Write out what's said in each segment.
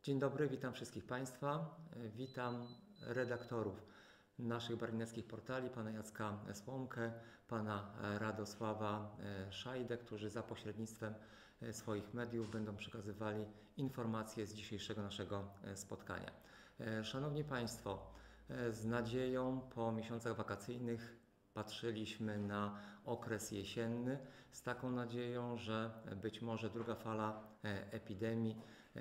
Dzień dobry, witam wszystkich Państwa. Witam redaktorów naszych berlineckich portali, pana Jacka Słomkę, pana Radosława Szajdę, którzy za pośrednictwem swoich mediów będą przekazywali informacje z dzisiejszego naszego spotkania. Szanowni Państwo, z nadzieją po miesiącach wakacyjnych patrzyliśmy na okres jesienny z taką nadzieją, że być może druga fala epidemii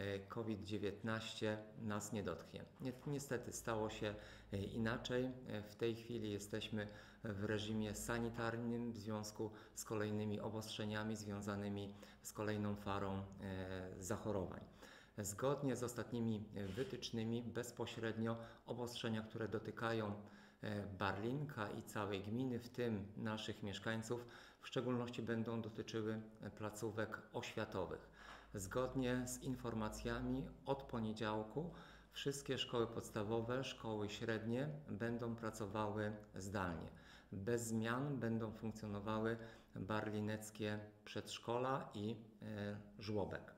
COVID-19 nas nie dotknie. Niestety stało się inaczej. W tej chwili jesteśmy w reżimie sanitarnym w związku z kolejnymi obostrzeniami związanymi z kolejną falą zachorowań. Zgodnie z ostatnimi wytycznymi bezpośrednio obostrzenia, które dotykają Barlinka i całej gminy, w tym naszych mieszkańców, w szczególności będą dotyczyły placówek oświatowych. Zgodnie z informacjami od poniedziałku wszystkie szkoły podstawowe, szkoły średnie będą pracowały zdalnie. Bez zmian będą funkcjonowały barlineckie przedszkola i żłobek.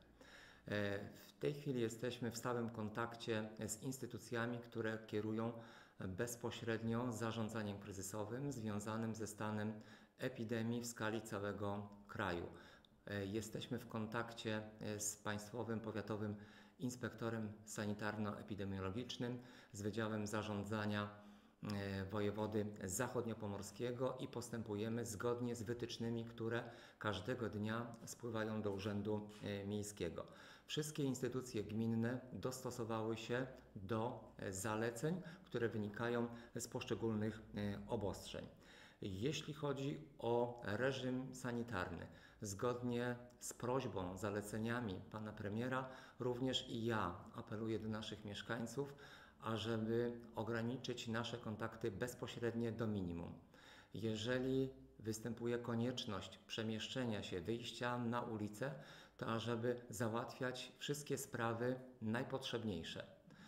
W tej chwili jesteśmy w stałym kontakcie z instytucjami, które kierują bezpośrednio zarządzaniem kryzysowym związanym ze stanem epidemii w skali całego kraju. Jesteśmy w kontakcie z Państwowym Powiatowym Inspektorem Sanitarno-Epidemiologicznym, z Wydziałem Zarządzania wojewody zachodniopomorskiego i postępujemy zgodnie z wytycznymi, które każdego dnia spływają do Urzędu Miejskiego. Wszystkie instytucje gminne dostosowały się do zaleceń, które wynikają z poszczególnych obostrzeń. Jeśli chodzi o reżim sanitarny, zgodnie z prośbą, zaleceniami pana premiera, również i ja apeluję do naszych mieszkańców, ażeby ograniczyć nasze kontakty bezpośrednie do minimum. Jeżeli występuje konieczność przemieszczenia się, wyjścia na ulicę, to ażeby załatwiać wszystkie sprawy najpotrzebniejsze.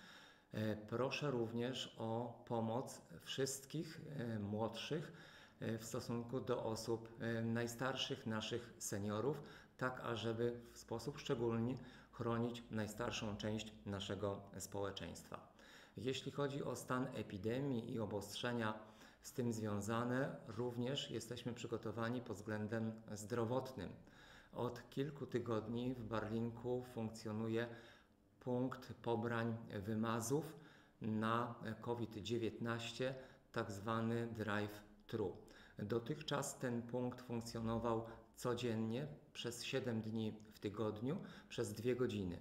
Proszę również o pomoc wszystkich młodszych w stosunku do osób najstarszych, naszych seniorów, tak ażeby w sposób szczególny chronić najstarszą część naszego społeczeństwa. Jeśli chodzi o stan epidemii i obostrzenia z tym związane, również jesteśmy przygotowani pod względem zdrowotnym. Od kilku tygodni w Barlinku funkcjonuje punkt pobrań wymazów na COVID-19, tak zwany drive-thru. Dotychczas ten punkt funkcjonował codziennie przez 7 dni w tygodniu, przez 2 godziny.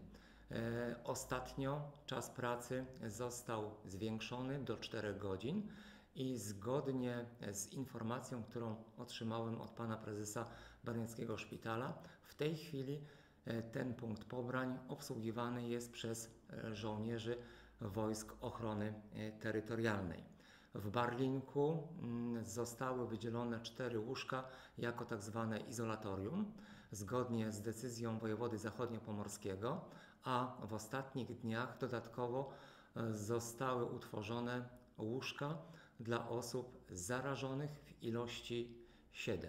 Ostatnio czas pracy został zwiększony do 4 godzin i zgodnie z informacją, którą otrzymałem od pana prezesa Barlińskiego Szpitala, w tej chwili ten punkt pobrań obsługiwany jest przez żołnierzy Wojsk Ochrony Terytorialnej. W Barlinku zostały wydzielone 4 łóżka jako tak zwane izolatorium, zgodnie z decyzją wojewody zachodniopomorskiego, a w ostatnich dniach dodatkowo zostały utworzone łóżka dla osób zarażonych w ilości 7.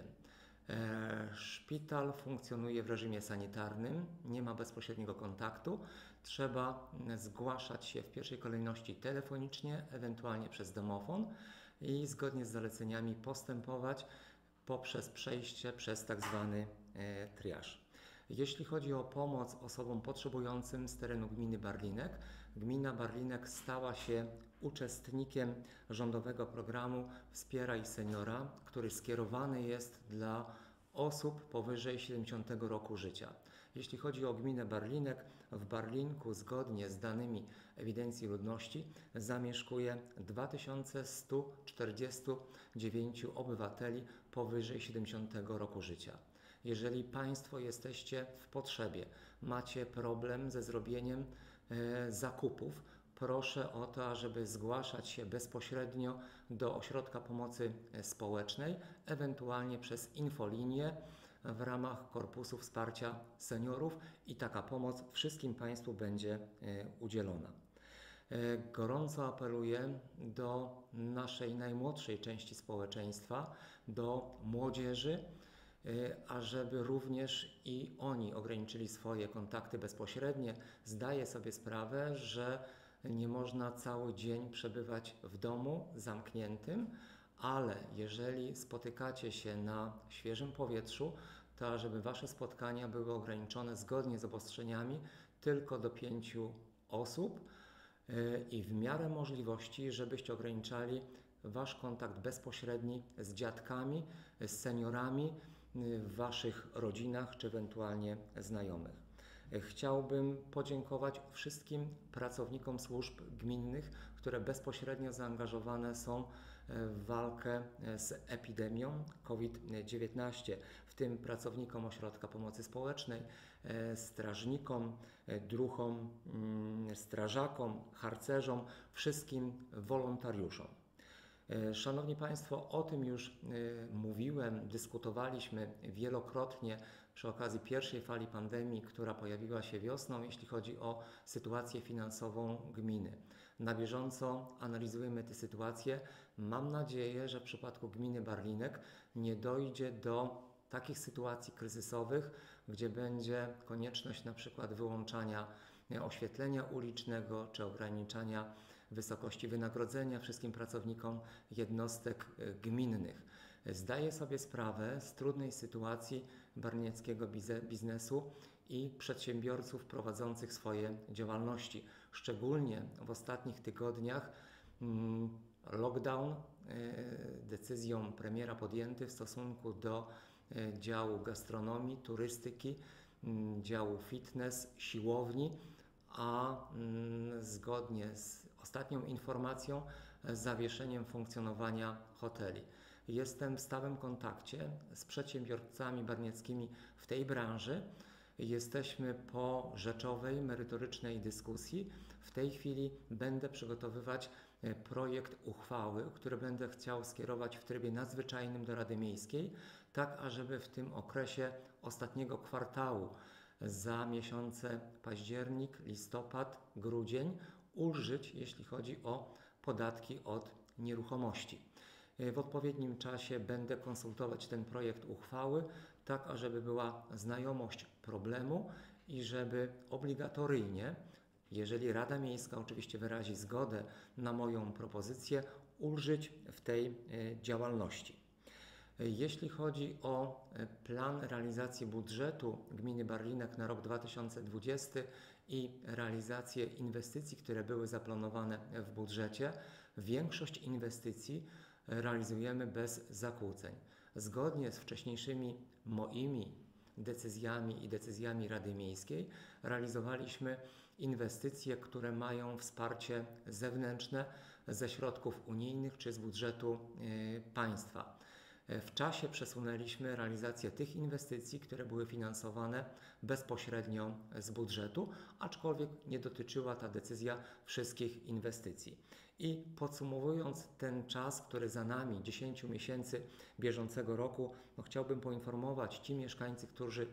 Szpital funkcjonuje w reżimie sanitarnym, nie ma bezpośredniego kontaktu. Trzeba zgłaszać się w pierwszej kolejności telefonicznie, ewentualnie przez domofon i zgodnie z zaleceniami postępować poprzez przejście przez tak zwany triaż. Jeśli chodzi o pomoc osobom potrzebującym z terenu gminy Barlinek, gmina Barlinek stała się uczestnikiem rządowego programu Wspieraj Seniora, który skierowany jest dla osób powyżej 70 roku życia. Jeśli chodzi o gminę Barlinek, w Barlinku zgodnie z danymi ewidencji ludności zamieszkuje 2149 obywateli powyżej 70 roku życia. Jeżeli Państwo jesteście w potrzebie, macie problem ze zrobieniem zakupów, proszę o to, ażeby zgłaszać się bezpośrednio do Ośrodka Pomocy Społecznej, ewentualnie przez infolinię w ramach Korpusu Wsparcia Seniorów i taka pomoc wszystkim Państwu będzie udzielona. Gorąco apeluję do naszej najmłodszej części społeczeństwa, do młodzieży ażeby również i oni ograniczyli swoje kontakty bezpośrednie. Zdaję sobie sprawę, że nie można cały dzień przebywać w domu zamkniętym, ale jeżeli spotykacie się na świeżym powietrzu, to żeby Wasze spotkania były ograniczone zgodnie z obostrzeniami tylko do 5 osób i w miarę możliwości, żebyście ograniczali Wasz kontakt bezpośredni z dziadkami, z seniorami w Waszych rodzinach czy ewentualnie znajomych. Chciałbym podziękować wszystkim pracownikom służb gminnych, które bezpośrednio zaangażowane są w walkę z epidemią COVID-19, w tym pracownikom Ośrodka Pomocy Społecznej, strażnikom, druhom, strażakom, harcerzom, wszystkim wolontariuszom. Szanowni Państwo, o tym już mówiłem, dyskutowaliśmy wielokrotnie przy okazji pierwszej fali pandemii, która pojawiła się wiosną, jeśli chodzi o sytuację finansową gminy. Na bieżąco analizujemy tę sytuację. Mam nadzieję, że w przypadku gminy Barlinek nie dojdzie do takich sytuacji kryzysowych, gdzie będzie konieczność na przykład wyłączania oświetlenia ulicznego czy ograniczania wysokości wynagrodzenia wszystkim pracownikom jednostek gminnych. Zdaję sobie sprawę z trudnej sytuacji barnieckiego biznesu i przedsiębiorców prowadzących swoje działalności. Szczególnie w ostatnich tygodniach lockdown decyzją premiera podjęty w stosunku do działu gastronomii, turystyki, działu fitness, siłowni, a zgodnie z ostatnią informacją z zawieszeniem funkcjonowania hoteli. Jestem w stałym kontakcie z przedsiębiorcami barnieckimi w tej branży. Jesteśmy po rzeczowej, merytorycznej dyskusji. W tej chwili będę przygotowywać projekt uchwały, który będę chciał skierować w trybie nadzwyczajnym do Rady Miejskiej, tak ażeby w tym okresie ostatniego kwartału za miesiące październik, listopad, grudzień ulżyć, jeśli chodzi o podatki od nieruchomości. W odpowiednim czasie będę konsultować ten projekt uchwały, tak ażeby była znajomość problemu i żeby obligatoryjnie, jeżeli Rada Miejska oczywiście wyrazi zgodę na moją propozycję, ulżyć w tej działalności. Jeśli chodzi o plan realizacji budżetu gminy Barlinek na rok 2020 i realizację inwestycji, które były zaplanowane w budżecie, większość inwestycji realizujemy bez zakłóceń. Zgodnie z wcześniejszymi moimi decyzjami i decyzjami Rady Miejskiej realizowaliśmy inwestycje, które mają wsparcie zewnętrzne ze środków unijnych czy z budżetu państwa. W czasie przesunęliśmy realizację tych inwestycji, które były finansowane bezpośrednio z budżetu, aczkolwiek nie dotyczyła ta decyzja wszystkich inwestycji. I podsumowując ten czas, który za nami, 10 miesięcy bieżącego roku, chciałbym poinformować ci mieszkańcy, którzy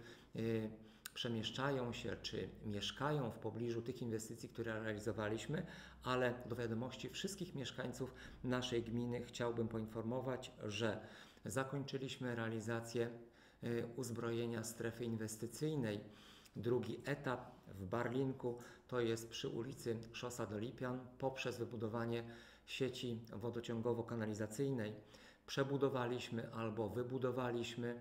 przemieszczają się czy mieszkają w pobliżu tych inwestycji, które realizowaliśmy, ale do wiadomości wszystkich mieszkańców naszej gminy chciałbym poinformować, że zakończyliśmy realizację uzbrojenia strefy inwestycyjnej. Drugi etap w Barlinku to jest przy ulicy Szosa do Lipian poprzez wybudowanie sieci wodociągowo-kanalizacyjnej. Przebudowaliśmy albo wybudowaliśmy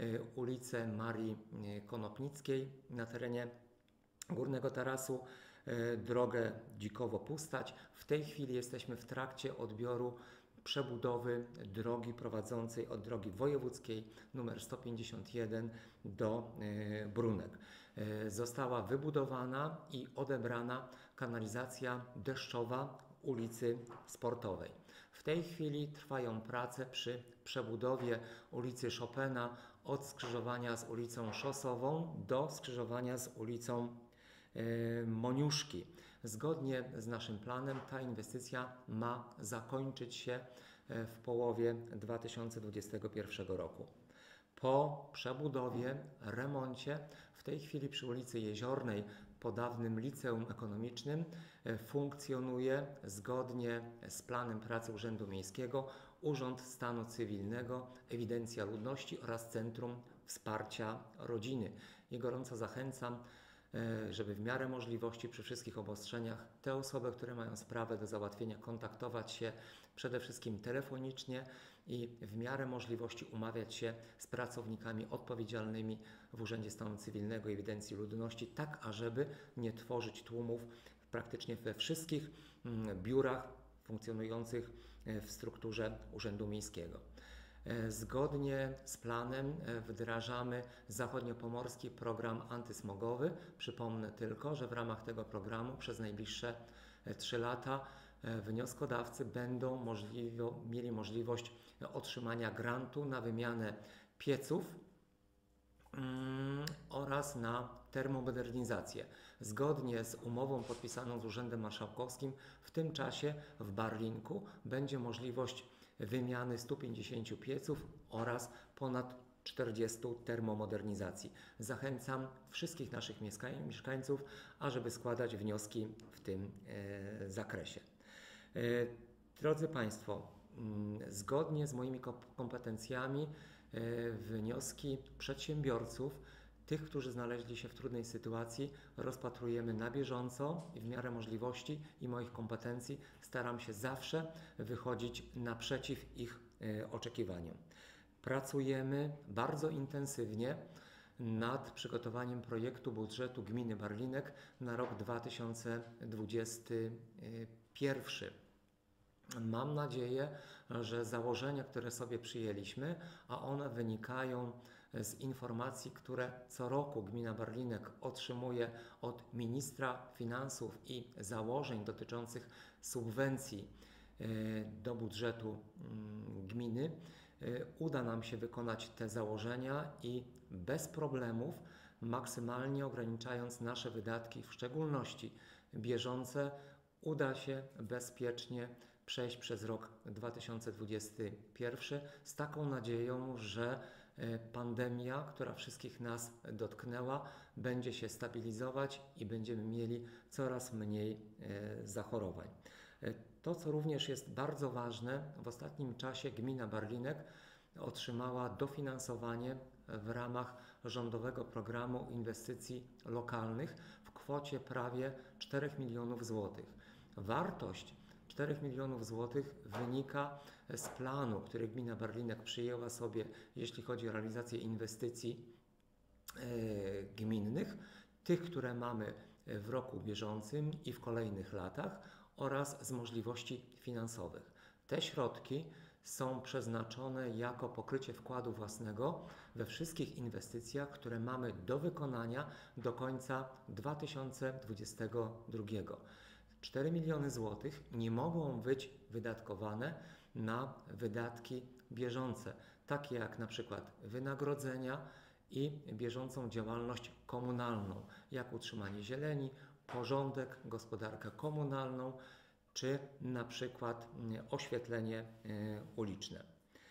ulicę Marii Konopnickiej na terenie Górnego Tarasu, drogę Dzikowo-Pustać. W tej chwili jesteśmy w trakcie odbioru przebudowy drogi prowadzącej od drogi wojewódzkiej nr 151 do Brunek. Została wybudowana i odebrana kanalizacja deszczowa ulicy Sportowej. W tej chwili trwają prace przy przebudowie ulicy Chopina od skrzyżowania z ulicą Szosową do skrzyżowania z ulicą Moniuszki. Zgodnie z naszym planem ta inwestycja ma zakończyć się w połowie 2021 roku. Po przebudowie, remoncie, w tej chwili przy ulicy Jeziornej, po dawnym liceum ekonomicznym, funkcjonuje zgodnie z planem pracy Urzędu Miejskiego Urząd Stanu Cywilnego, Ewidencja Ludności oraz Centrum wsparcia rodziny. I gorąco zachęcam, żeby w miarę możliwości przy wszystkich obostrzeniach te osoby, które mają sprawę do załatwienia, kontaktować się przede wszystkim telefonicznie i w miarę możliwości umawiać się z pracownikami odpowiedzialnymi w Urzędzie Stanu Cywilnego i Ewidencji Ludności, tak ażeby nie tworzyć tłumów praktycznie we wszystkich biurach funkcjonujących w strukturze Urzędu Miejskiego. Zgodnie z planem wdrażamy zachodniopomorski program antysmogowy. Przypomnę tylko, że w ramach tego programu przez najbliższe 3 lata wnioskodawcy będą mieli możliwość otrzymania grantu na wymianę pieców oraz na termomodernizację. Zgodnie z umową podpisaną z Urzędem Marszałkowskim w tym czasie w Barlinku będzie możliwość wymiany 150 pieców oraz ponad 40 termomodernizacji. Zachęcam wszystkich naszych mieszkańców, ażeby składać wnioski w tym zakresie. Drodzy Państwo, zgodnie z moimi kompetencjami wnioski przedsiębiorców, tych, którzy znaleźli się w trudnej sytuacji, rozpatrujemy na bieżąco i w miarę możliwości i moich kompetencji staram się zawsze wychodzić naprzeciw ich oczekiwaniom. Pracujemy bardzo intensywnie nad przygotowaniem projektu budżetu gminy Barlinek na rok 2021. Mam nadzieję, że założenia, które sobie przyjęliśmy, a one wynikają z informacji, które co roku gmina Barlinek otrzymuje od ministra finansów i założeń dotyczących subwencji do budżetu gminy, uda nam się wykonać te założenia i bez problemów, maksymalnie ograniczając nasze wydatki, w szczególności bieżące, uda się bezpiecznie przejść przez rok 2021 z taką nadzieją, że pandemia, która wszystkich nas dotknęła, będzie się stabilizować i będziemy mieli coraz mniej zachorowań. To, co również jest bardzo ważne, w ostatnim czasie gmina Barlinek otrzymała dofinansowanie w ramach rządowego programu inwestycji lokalnych w kwocie prawie 4 milionów złotych. Wartość 4 milionów złotych wynika z planu, który gmina Barlinek przyjęła sobie, jeśli chodzi o realizację inwestycji gminnych, tych, które mamy w roku bieżącym i w kolejnych latach, oraz z możliwości finansowych. Te środki są przeznaczone jako pokrycie wkładu własnego we wszystkich inwestycjach, które mamy do wykonania do końca 2022. 4 miliony złotych nie mogą być wydatkowane na wydatki bieżące, takie jak na przykład wynagrodzenia i bieżącą działalność komunalną, jak utrzymanie zieleni, porządek, gospodarkę komunalną, czy na przykład oświetlenie uliczne.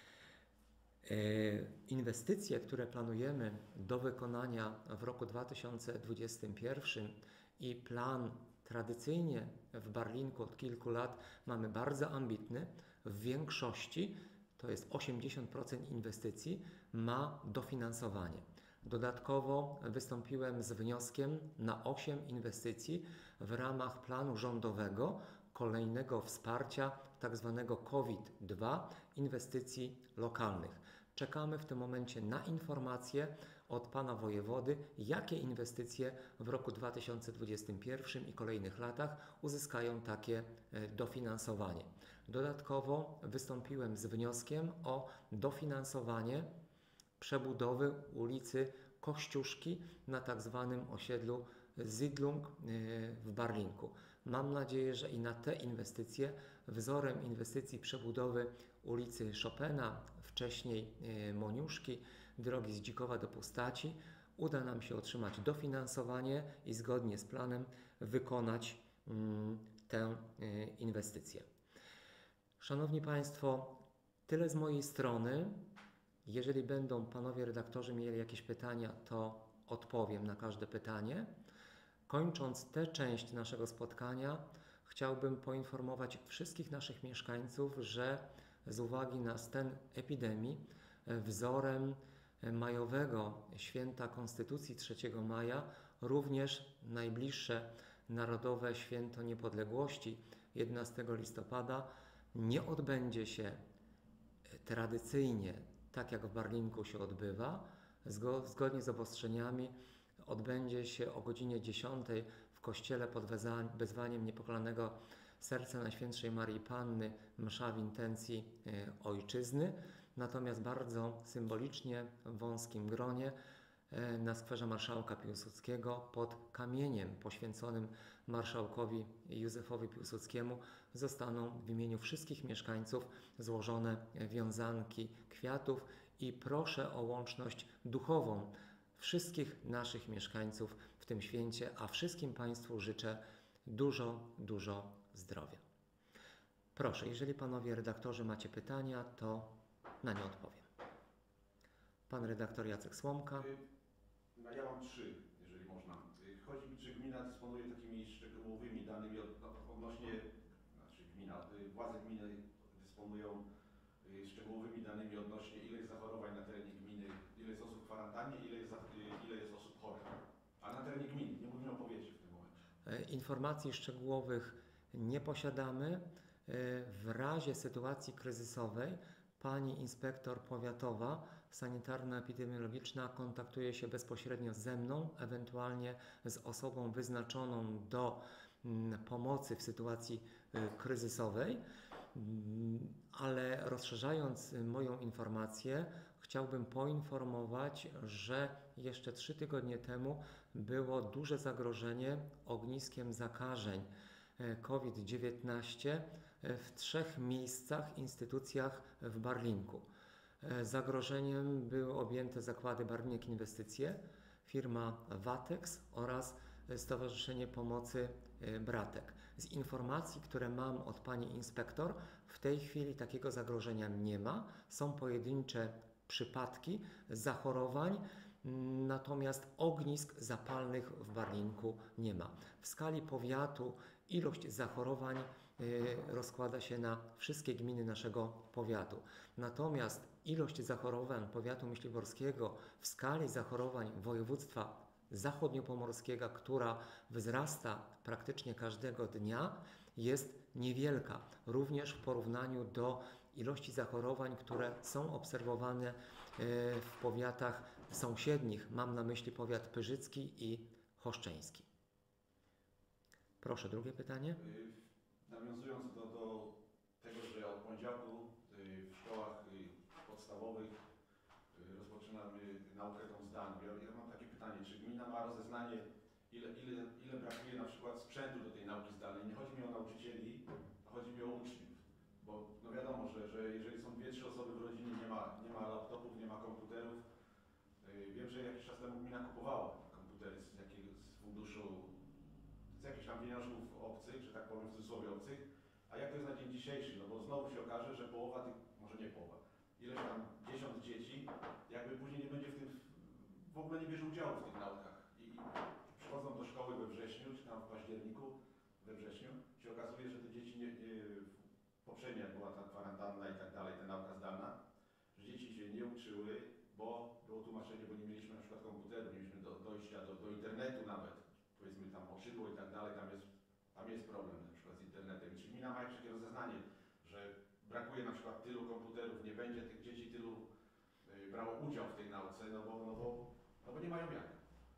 Inwestycje, które planujemy do wykonania w roku 2021 i plan tradycyjnie w Barlinku od kilku lat mamy bardzo ambitny, w większości, to jest 80% inwestycji, ma dofinansowanie. Dodatkowo wystąpiłem z wnioskiem na 8 inwestycji w ramach planu rządowego kolejnego wsparcia tzw. COVID-2 inwestycji lokalnych. Czekamy w tym momencie na informacje od pana wojewody, jakie inwestycje w roku 2021 i kolejnych latach uzyskają takie dofinansowanie. Dodatkowo wystąpiłem z wnioskiem o dofinansowanie przebudowy ulicy Kościuszki na tzw. osiedlu Siedlung w Barlinku. Mam nadzieję, że i na te inwestycje, wzorem inwestycji przebudowy ulicy Chopina, wcześniej Moniuszki, drogi z Dzikowa do Pustaci, uda nam się otrzymać dofinansowanie i zgodnie z planem wykonać tę inwestycję. Szanowni Państwo, tyle z mojej strony. Jeżeli będą panowie redaktorzy mieli jakieś pytania, to odpowiem na każde pytanie. Kończąc tę część naszego spotkania, chciałbym poinformować wszystkich naszych mieszkańców, że z uwagi na stan epidemii, wzorem majowego święta Konstytucji 3 maja również najbliższe Narodowe Święto Niepodległości 11 listopada nie odbędzie się tradycyjnie, tak jak w Barlinku się odbywa, zgodnie z obostrzeniami odbędzie się o godzinie 10 w kościele pod wezwaniem Niepokalanego Serca Najświętszej Maryi Panny msza w intencji ojczyzny, natomiast bardzo symbolicznie w wąskim gronie na skwerze Marszałka Piłsudskiego pod kamieniem poświęconym marszałkowi Józefowi Piłsudskiemu zostaną w imieniu wszystkich mieszkańców złożone wiązanki kwiatów i proszę o łączność duchową wszystkich naszych mieszkańców w tym święcie, a wszystkim Państwu życzę dużo zdrowia. Proszę, jeżeli Panowie redaktorzy macie pytania, to na nie odpowiem. Pan redaktor Jacek Słomka. Ja mam 3, jeżeli można. Chodzi mi, czy gmina dysponuje takimi szczegółowymi danymi odnośnie, władze gminy dysponują szczegółowymi danymi odnośnie ile jest zachorowań na terenie gminy, ile jest osób w kwarantannie, ile jest osób chorych. A na terenie gminy, nie mówimy o powiecie w tym momencie. Informacji szczegółowych nie posiadamy. W razie sytuacji kryzysowej pani inspektor powiatowa sanitarno-epidemiologiczna kontaktuje się bezpośrednio ze mną, ewentualnie z osobą wyznaczoną do pomocy w sytuacji kryzysowej, ale rozszerzając moją informację, chciałbym poinformować, że jeszcze 3 tygodnie temu było duże zagrożenie ogniskiem zakażeń COVID-19 w 3 miejscach, instytucjach w Barlinku. Zagrożeniem były objęte zakłady Barlinek Inwestycje, firma Watex oraz Stowarzyszenie Pomocy Bratek. Z informacji, które mam od pani inspektor, w tej chwili takiego zagrożenia nie ma. Są pojedyncze przypadki zachorowań, natomiast ognisk zapalnych w Barlinku nie ma. W skali powiatu ilość zachorowań rozkłada się na wszystkie gminy naszego powiatu. Natomiast ilość zachorowań powiatu myśliborskiego w skali zachorowań województwa zachodniopomorskiego, która wzrasta praktycznie każdego dnia, jest niewielka. Również w porównaniu do ilości zachorowań, które są obserwowane w powiatach sąsiednich. Mam na myśli powiat pyrzycki i choszczeński. Proszę, drugie pytanie. Nawiązując do tego, że od poniedziałku w szkołach podstawowych rozpoczynamy naukę tą zdalną. Ja mam takie pytanie, czy gmina ma rozeznanie, ile brakuje na przykład sprzętu do tej nauki zdalnej? Nie chodzi mi o nauczycieli, a chodzi mi o uczniów. Bo no wiadomo, że jeżeli są 2-3 osoby w rodzinie, nie ma laptopów, nie ma komputerów. Wiem, że jakiś czas temu gmina kupowała komputery z funduszu, z jakichś tam pieniążków obcych, że tak powiem w cudzysłowie obcych, a jak to jest na dzień dzisiejszy, no bo znowu się okaże, że połowa tych, może nie połowa, ileś tam 10 dzieci, jakby później nie będzie w ogóle nie bierze udziału w tych naukach i przychodzą do szkoły we wrześniu, czy tam w październiku, we wrześniu, się okazuje, że te dzieci poprzednio jak była ta kwarantanna i tak dalej, ta nauka zdalna, że dzieci się nie uczyły, bo było tłumaczenie, bo nie mieliśmy na przykład komputeru, nie mieliśmy dojścia do internetu nawet. Powiedzmy tam oszybło i tak dalej, tam jest problem na przykład z internetem. I czy gmina ma jakieś takie rozeznanie, że brakuje na przykład tylu komputerów, nie będzie tych dzieci tylu brało udział w tej nauce, no bo nie mają jak.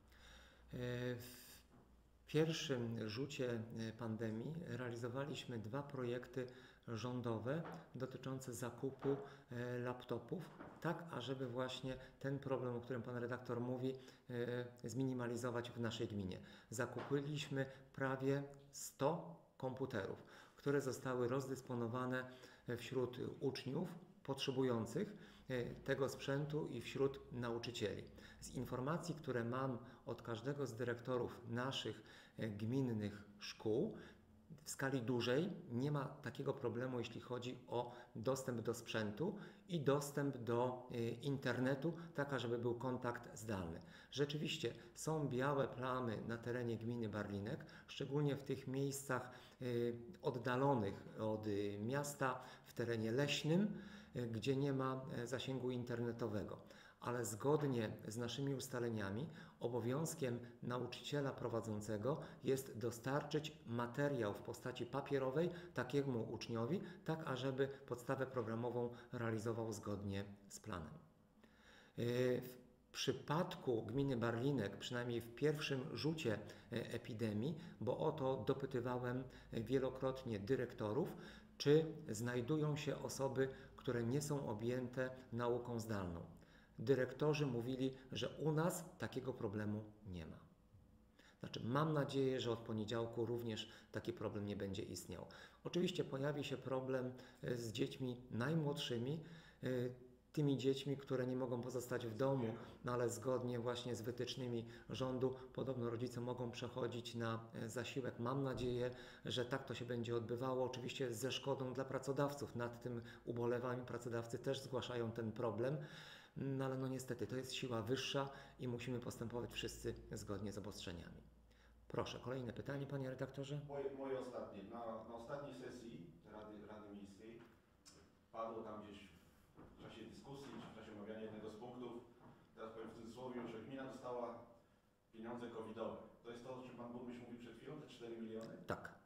W pierwszym rzucie pandemii realizowaliśmy 2 projekty rządowe dotyczące zakupu laptopów, tak ażeby właśnie ten problem, o którym pan redaktor mówi, zminimalizować w naszej gminie. Zakupiliśmy prawie 100 komputerów, które zostały rozdysponowane wśród uczniów potrzebujących tego sprzętu i wśród nauczycieli. Z informacji, które mam od każdego z dyrektorów naszych gminnych szkół, w skali dużej nie ma takiego problemu, jeśli chodzi o dostęp do sprzętu i dostęp do internetu, tak żeby był kontakt zdalny. Rzeczywiście są białe plamy na terenie gminy Barlinek, szczególnie w tych miejscach oddalonych od miasta, w terenie leśnym, gdzie nie ma zasięgu internetowego. ale zgodnie z naszymi ustaleniami obowiązkiem nauczyciela prowadzącego jest dostarczyć materiał w postaci papierowej takiemu uczniowi, tak ażeby podstawę programową realizował zgodnie z planem. W przypadku gminy Barlinek, przynajmniej w pierwszym rzucie epidemii, bo o to dopytywałem wielokrotnie dyrektorów, czy znajdują się osoby, które nie są objęte nauką zdalną. Dyrektorzy mówili, że u nas takiego problemu nie ma. Znaczy, mam nadzieję, że od poniedziałku również taki problem nie będzie istniał. Oczywiście pojawi się problem z dziećmi najmłodszymi, tymi dziećmi, które nie mogą pozostać w domu, no ale zgodnie właśnie z wytycznymi rządu podobno rodzice mogą przechodzić na zasiłek. Mam nadzieję, że tak to się będzie odbywało, oczywiście ze szkodą dla pracodawców. Nad tym ubolewam, pracodawcy też zgłaszają ten problem, no ale no niestety to jest siła wyższa i musimy postępować wszyscy zgodnie z obostrzeniami. Proszę, kolejne pytanie, panie redaktorze. Moje ostatnie. Na ostatniej sesji Rady Miejskiej padło tam gdzieś w czasie dyskusji, czy w czasie omawiania jednego z punktów, teraz powiem w cudzysłowie, że gmina dostała pieniądze covidowe. To jest to, o czym pan burmistrz mówił przed chwilą, te 4 miliony? Tak.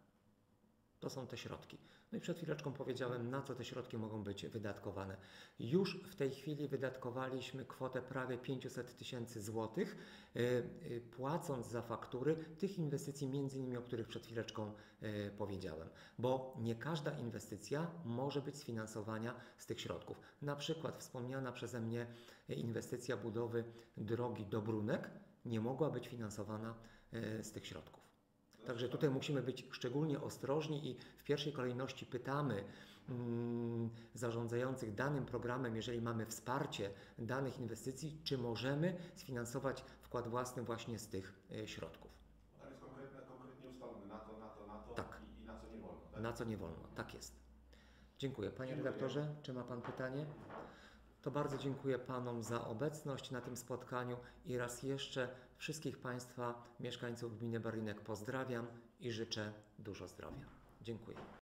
To są te środki. No i przed chwileczką powiedziałem, na co te środki mogą być wydatkowane. Już w tej chwili wydatkowaliśmy kwotę prawie 500 tysięcy złotych, płacąc za faktury tych inwestycji, między innymi o których przed chwileczką powiedziałem. Bo nie każda inwestycja może być sfinansowana z tych środków. Na przykład wspomniana przeze mnie inwestycja budowy drogi do Brunek nie mogła być finansowana z tych środków. Także tutaj musimy być szczególnie ostrożni i w pierwszej kolejności pytamy zarządzających danym programem, jeżeli mamy wsparcie danych inwestycji, czy możemy sfinansować wkład własny właśnie z tych środków. Tam jest konkretnie ustalone na to Tak. i na co nie wolno. Tak? Na co nie wolno, tak jest. Dziękuję. Panie Dziękuję. redaktorze, czy ma Pan pytanie? To bardzo dziękuję Panom za obecność na tym spotkaniu i raz jeszcze wszystkich Państwa, mieszkańców gminy Barlinek pozdrawiam i życzę dużo zdrowia. Dziękuję.